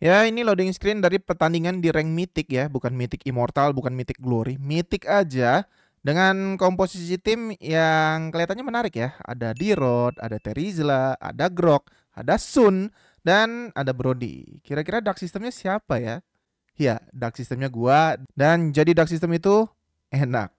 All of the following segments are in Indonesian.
Ya, ini loading screen dari pertandingan di rank Mythic ya, bukan Mythic Immortal, bukan Mythic Glory, Mythic aja dengan komposisi tim yang kelihatannya menarik ya. Ada D-Rod, ada Terizla, ada Grok, ada Sun, dan ada Brody. Kira-kira dark systemnya siapa ya? Ya, dark systemnya gua, dan jadi dark system itu enak.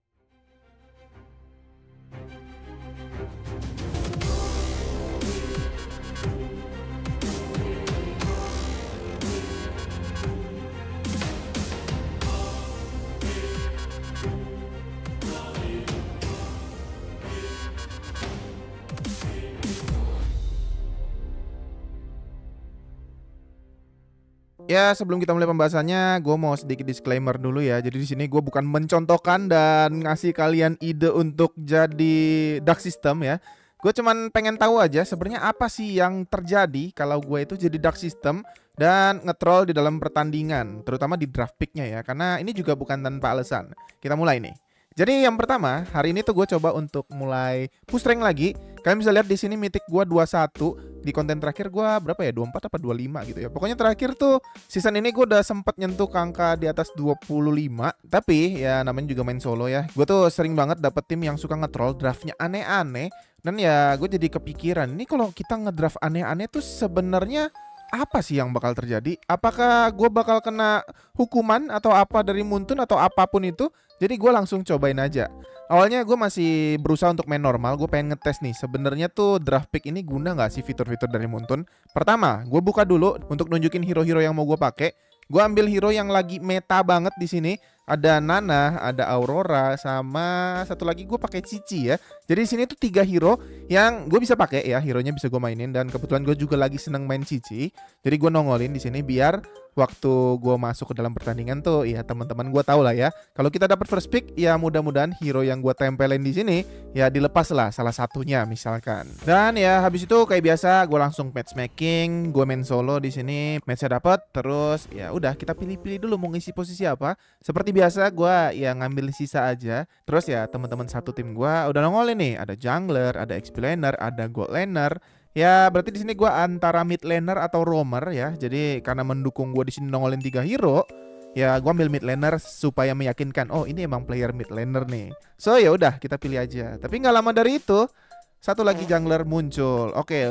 Ya, sebelum kita mulai pembahasannya, gue mau sedikit disclaimer dulu ya. Jadi di sini gue bukan mencontohkan dan ngasih kalian ide untuk jadi dark system ya. Gue cuman pengen tahu aja sebenarnya apa sih yang terjadi kalau gue itu jadi dark system dan ngetroll di dalam pertandingan, terutama di draft picknya ya. Karena ini juga bukan tanpa alasan. Kita mulai nih. Jadi yang pertama, hari ini tuh gue coba untuk mulai push rank lagi. Kalian bisa lihat di sini mythic gue 21. Di konten terakhir gue berapa ya? 24 apa 25 gitu ya. Pokoknya terakhir tuh season ini gue udah sempet nyentuh ke angka di atas 25. Tapi ya namanya juga main solo ya. Gue tuh sering banget dapet tim yang suka nge-troll, draftnya aneh-aneh. Dan ya gue jadi kepikiran, ini kalau kita ngedraft aneh-aneh tuh sebenarnya apa sih yang bakal terjadi? Apakah gue bakal kena hukuman atau apa dari Muntun atau apapun itu? Jadi gue langsung cobain aja. Awalnya gue masih berusaha untuk main normal. Gue pengen ngetes nih, sebenarnya tuh draft pick ini guna nggak sih fitur-fitur dari Muntun? Pertama, gue buka dulu untuk nunjukin hero-hero yang mau gue pakai. Gue ambil hero yang lagi meta banget di sini. Ada Nana, ada Aurora, sama satu lagi gue pakai Cici ya. Jadi di sini tuh 3 hero yang gue bisa pakai ya, hero-nya bisa gue mainin, dan kebetulan gue juga lagi seneng main Cici. Jadi gue nongolin di sini biar waktu gue masuk ke dalam pertandingan tuh ya teman-teman gue tahu lah ya. Kalau kita dapat first pick ya mudah-mudahan hero yang gue tempelin di sini ya dilepas lah salah satunya misalkan. Dan ya habis itu kayak biasa gue langsung matchmaking, gue main solo di sini, matchnya dapat, terus ya udah kita pilih-pilih dulu mau ngisi posisi apa. Seperti biasa gue ya ngambil sisa aja. Terus ya teman-teman satu tim gue udah nongolin nih, ada jungler, ada XP laner, ada gold laner. Ya berarti di sini gue antara mid laner atau roamer ya. Jadi karena mendukung gue di sini nongolin 3 hero, ya gue ambil mid laner supaya meyakinkan, oh ini emang player mid laner nih. So ya udah kita pilih aja. Tapi nggak lama dari itu satu lagi jungler muncul. Oke,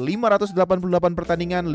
588 pertandingan,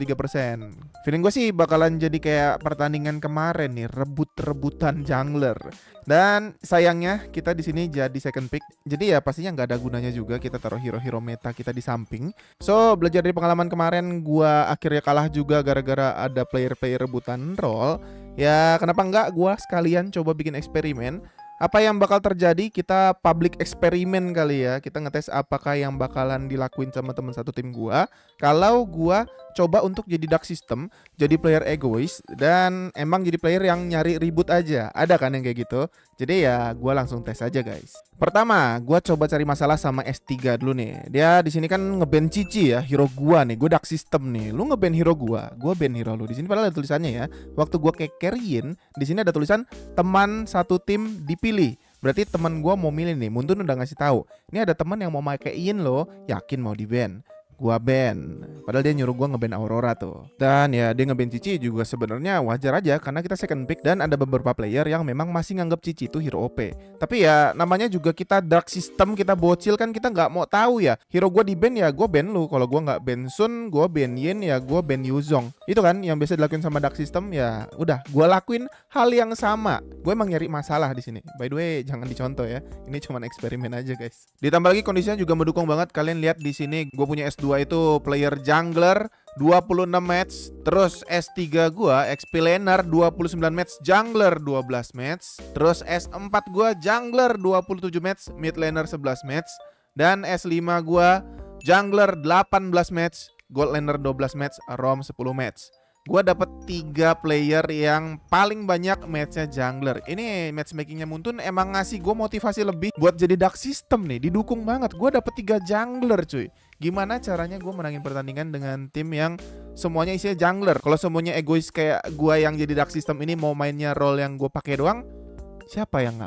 53%. Feeling gue sih bakalan jadi kayak pertandingan kemarin nih, rebut-rebutan jungler. Dan sayangnya kita di sini jadi second pick. Jadi ya pastinya nggak ada gunanya juga kita taruh hero-hero meta kita di samping. So, belajar dari pengalaman kemarin, gua akhirnya kalah juga gara-gara ada player-player rebutan role. Ya, kenapa nggak gua sekalian coba bikin eksperimen. Apa yang bakal terjadi, kita public eksperimen kali ya. Kita ngetes apakah yang bakalan dilakuin sama teman satu tim gua kalau gua coba untuk jadi dark system, jadi player egois, dan emang jadi player yang nyari ribut aja. Ada kan yang kayak gitu? Jadi ya gua langsung tes aja guys. Pertama, gua coba cari masalah sama S3 dulu nih. Dia di sini kan ngeban Cici ya, hero gua nih. Gua dark system nih. Lu ngeban hero gua ban hero lu. Di sini padahal ada tulisannya ya. Waktu gua carryin, di sini ada tulisan teman satu tim dipilih. Berarti teman gua mau milih nih. Muntun udah ngasih tahu. Ini ada teman yang mau makein lo, yakin mau di ban. Gua ban. Padahal dia nyuruh gua ngeban Aurora tuh. Dan ya dia ngeban Cici juga sebenarnya wajar aja karena kita second pick dan ada beberapa player yang memang masih nganggap Cici itu hero OP. Tapi ya namanya juga kita dark system, kita bocil kan, kita nggak mau tahu ya. Hero gua di ban ya gua ban lu. Kalau gua nggak ban Sun, gua ban Yin, ya gua ban Yuzong. Itu kan yang biasa dilakuin sama dark system, ya udah gua lakuin hal yang sama. Gue emang nyari masalah di sini. By the way, jangan dicontoh ya. Ini cuma eksperimen aja guys. Ditambah lagi kondisinya juga mendukung banget. Kalian lihat di sini gue punya S2 itu player jungler 26 match, terus S3 gua XP laner 29 match, jungler 12 match, terus S4 gua jungler 27 match, mid laner 11 match, dan S5 gua jungler 18 match, gold laner 12 match, rom 10 match. Gua dapet 3 player yang paling banyak matchnya jungler. Ini matchmakingnya Muntun emang ngasih gue motivasi lebih buat jadi dark system nih. Didukung banget. Gue dapet 3 jungler cuy. Gimana caranya gue menangin pertandingan dengan tim yang semuanya isinya jungler? Kalau semuanya egois kayak gue yang jadi dark system ini mau mainnya role yang gue pakai doang, siapa yang ngalah?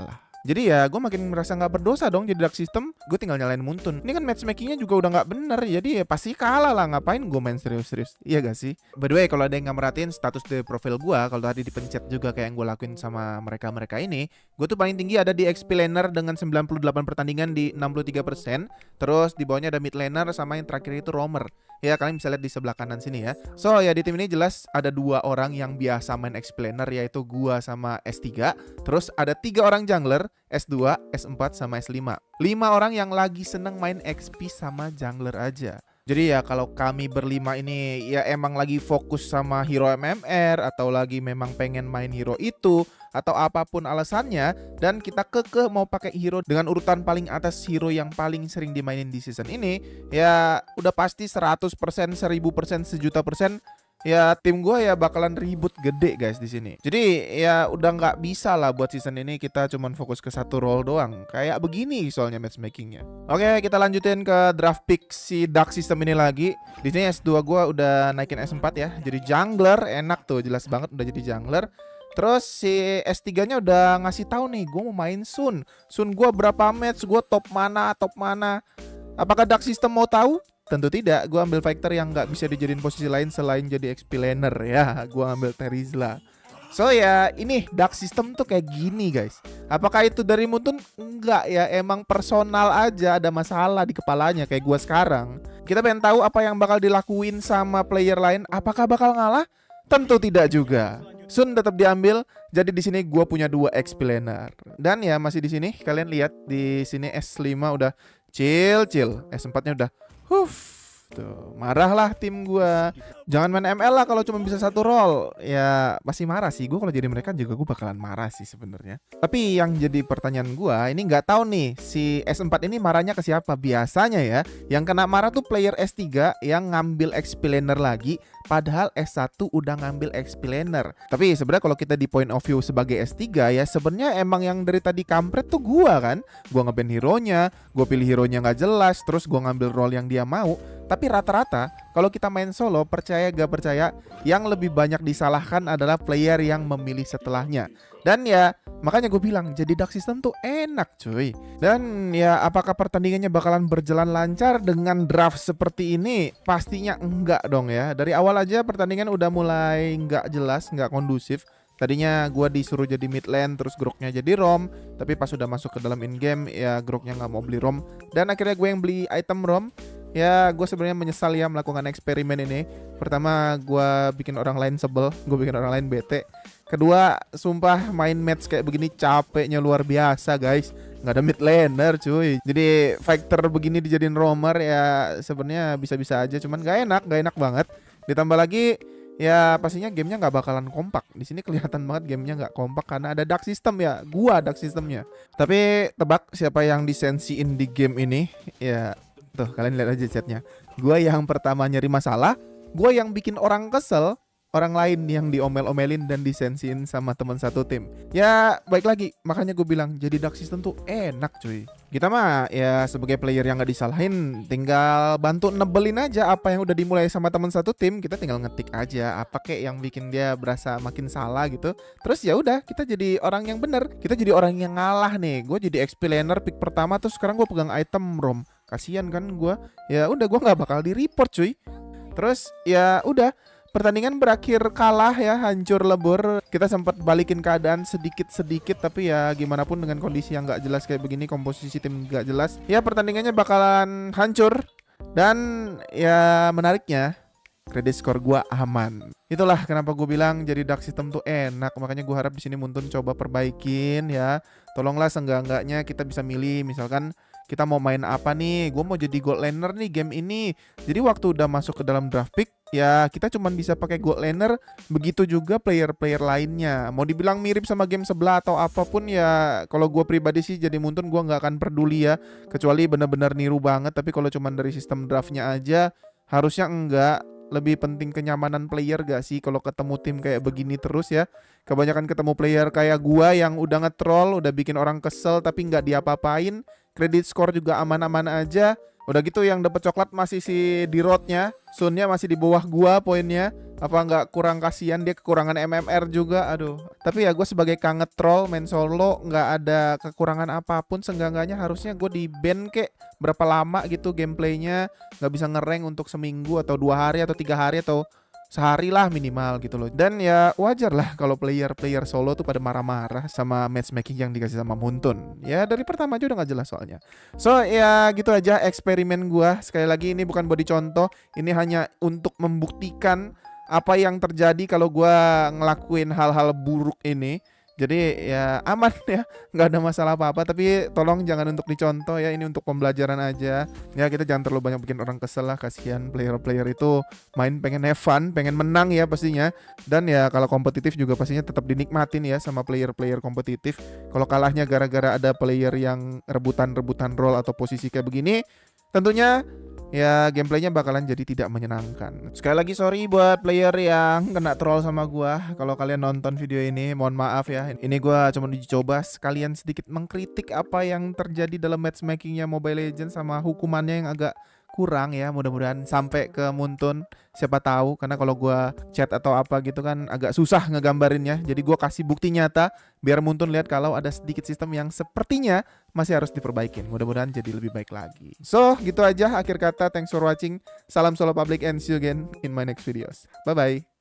Jadi ya gue makin merasa nggak berdosa dong jadi dark system. Gue tinggal nyalain Muntun. Ini kan matchmakingnya juga udah nggak bener. Jadi ya pasti kalah lah. Ngapain gue main serius-serius? Iya gak sih? By the way, kalau ada yang nggak merhatiin status di profil gue, kalau tadi dipencet juga kayak yang gue lakuin sama mereka ini, gue tuh paling tinggi ada di XP laner dengan 98 pertandingan di 63%. Terus di bawahnya ada mid laner sama yang terakhir itu roamer. Ya kalian bisa lihat di sebelah kanan sini ya. So ya di tim ini jelas ada 2 orang yang biasa main XP laner, yaitu gua sama S3. Terus ada 3 orang jungler, S2, S4 sama S5. 5 orang yang lagi seneng main XP sama jungler aja. Jadi ya kalau kami berlima ini ya emang lagi fokus sama hero MMR atau lagi memang pengen main hero itu atau apapun alasannya, dan kita kekeh mau pakai hero dengan urutan paling atas hero yang paling sering dimainin di season ini, ya udah pasti 100%, 1000%, 1.000.000%. Ya tim gue ya bakalan ribut gede guys di sini. Jadi ya udah nggak bisa lah buat season ini kita cuman fokus ke satu role doang. Kayak begini soalnya matchmakingnya. Oke, kita lanjutin ke draft pick si dark system ini lagi. Di sini S2 gue udah naikin S4 ya. Jadi jungler, enak tuh, jelas banget udah jadi jungler. Terus si S3-nya udah ngasih tahu nih, gue mau main Sun. Sun gue berapa match, gue top mana. Apakah dark system mau tahu? Tentu tidak, gue ambil fighter yang nggak bisa dijadiin posisi lain selain jadi XP laner ya. Gue ambil Terizla. So ya ini dark system tuh kayak gini guys. Apakah itu dari Muntun? Enggak ya, emang personal aja ada masalah di kepalanya kayak gue sekarang. Kita pengen tahu apa yang bakal dilakuin sama player lain. Apakah bakal ngalah? Tentu tidak juga. Sun tetap diambil. Jadi di sini gue punya 2 XP laner. Dan ya masih di sini kalian lihat di sini S5 udah chill. S4-nya udah tuh, marahlah tim gua. Jangan main ML lah kalau cuma bisa satu role. Ya pasti marah sih. Gue kalau jadi mereka juga gue bakalan marah sih sebenarnya. Tapi yang jadi pertanyaan gua ini nggak tahu nih si S4 ini marahnya ke siapa. Biasanya ya yang kena marah tuh player S3 yang ngambil XP laner lagi, padahal S1 udah ngambil XP laner. Tapi sebenarnya kalau kita di point of view sebagai S3 ya sebenarnya emang yang dari tadi kampret tuh gua kan. Gua nge-ban hero-nya, gua pilih hero-nya nggak jelas, terus gua ngambil role yang dia mau. Tapi rata-rata kalau kita main solo, percaya gak percaya, yang lebih banyak disalahkan adalah player yang memilih setelahnya. Dan ya makanya gue bilang jadi dark system tuh enak cuy. Dan ya apakah pertandingannya bakalan berjalan lancar dengan draft seperti ini? Pastinya enggak dong ya. Dari awal aja pertandingan udah mulai nggak jelas, nggak kondusif. Tadinya gue disuruh jadi mid lane, terus groknya jadi rom. Tapi pas udah masuk ke dalam in game ya groknya nggak mau beli rom. Dan akhirnya gue yang beli item rom. Ya gue sebenarnya menyesal ya melakukan eksperimen ini. Pertama gue bikin orang lain sebel, gue bikin orang lain bete. Kedua, sumpah main match kayak begini capeknya luar biasa guys. Nggak ada mid laner cuy. Jadi fighter begini dijadiin roamer ya sebenarnya bisa-bisa aja, cuman nggak enak banget. Ditambah lagi ya pastinya gamenya nggak bakalan kompak. Di sini kelihatan banget gamenya nggak kompak karena ada dark system ya. Gua dark systemnya. Tapi tebak siapa yang disensiin di game ini? Ya tuh kalian lihat aja chatnya. Gua yang pertama nyari masalah, gua yang bikin orang kesel, orang lain yang diomel-omelin dan disensiin sama teman satu tim. Ya baik lagi, makanya gue bilang jadi dark system tuh enak cuy. Kita mah ya sebagai player yang gak disalahin, tinggal bantu nebelin aja apa yang udah dimulai sama teman satu tim. Kita tinggal ngetik aja apa kek yang bikin dia berasa makin salah gitu. Terus ya udah kita jadi orang yang bener, kita jadi orang yang ngalah nih. Gue jadi XP laner pick pertama, terus sekarang gue pegang item rom. Kasian kan gue. Ya udah gue nggak bakal di report cuy. Terus ya udah pertandingan berakhir kalah ya, hancur lebur. Kita sempat balikin keadaan sedikit-sedikit, tapi ya gimana pun dengan kondisi yang nggak jelas kayak begini, komposisi tim nggak jelas, ya pertandingannya bakalan hancur. Dan ya menariknya kredit skor gua aman. Itulah kenapa gue bilang jadi dark system tuh enak. Makanya gue harap di sini Muntun coba perbaikin ya. Tolonglah seenggak-enggaknya kita bisa milih, misalkan kita mau main apa nih. Gue mau jadi gold laner nih game ini. Jadi waktu udah masuk ke dalam draft pick, ya kita cuman bisa pakai gold laner. Begitu juga player-player lainnya. Mau dibilang mirip sama game sebelah atau apapun ya, kalau gue pribadi sih jadi Muntun gue nggak akan peduli ya. Kecuali bener-bener niru banget. Tapi kalau cuman dari sistem draftnya aja, harusnya enggak. Lebih penting kenyamanan player gak sih kalau ketemu tim kayak begini terus ya. Kebanyakan ketemu player kayak gua yang udah nge-troll, udah bikin orang kesel tapi nggak diapa-apain. Kredit skor juga aman-aman aja. Udah gitu yang dapat coklat masih si di roadnya, Sunnya masih di bawah gua poinnya. Apa nggak kurang kasihan, dia kekurangan MMR juga, aduh. Tapi ya gue sebagai kanget troll main solo nggak ada kekurangan apapun, seenggak-enggaknya harusnya gue di ban kek berapa lama gitu gameplaynya, nggak bisa ngerank untuk seminggu atau 2 hari atau 3 hari atau sehari lah minimal gitu loh. Dan ya wajar lah kalau player solo tuh pada marah-marah sama matchmaking yang dikasih sama Muntun. Ya dari pertama aja udah nggak jelas soalnya. So ya gitu aja eksperimen gua. Sekali lagi ini bukan buat dicontoh, ini hanya untuk membuktikan apa yang terjadi kalau gua ngelakuin hal-hal buruk ini. Jadi ya aman ya, nggak ada masalah apa-apa. Tapi tolong jangan untuk dicontoh ya, ini untuk pembelajaran aja. Ya kita jangan terlalu banyak bikin orang kesel lah, kasihan player-player itu main pengen have fun, pengen menang ya pastinya. Dan ya kalau kompetitif juga pastinya tetap dinikmatin ya sama player-player kompetitif. Kalau kalahnya gara-gara ada player yang rebutan-rebutan role atau posisi kayak begini, tentunya ya gameplaynya bakalan jadi tidak menyenangkan. Sekali lagi sorry buat player yang kena troll sama gua. Kalau kalian nonton video ini, mohon maaf ya. Ini gua cuma uji coba sekalian sedikit mengkritik apa yang terjadi dalam matchmakingnya Mobile Legends sama hukumannya yang agak kurang ya. Mudah-mudahan sampai ke Muntun, siapa tahu, karena kalau gua chat atau apa gitu kan agak susah ngegambarinnya. Jadi gua kasih bukti nyata biar Muntun lihat kalau ada sedikit sistem yang sepertinya masih harus diperbaikin. Mudah-mudahan jadi lebih baik lagi. So, gitu aja akhir kata. Thanks for watching. Salam solo public and see you again in my next videos. Bye-bye.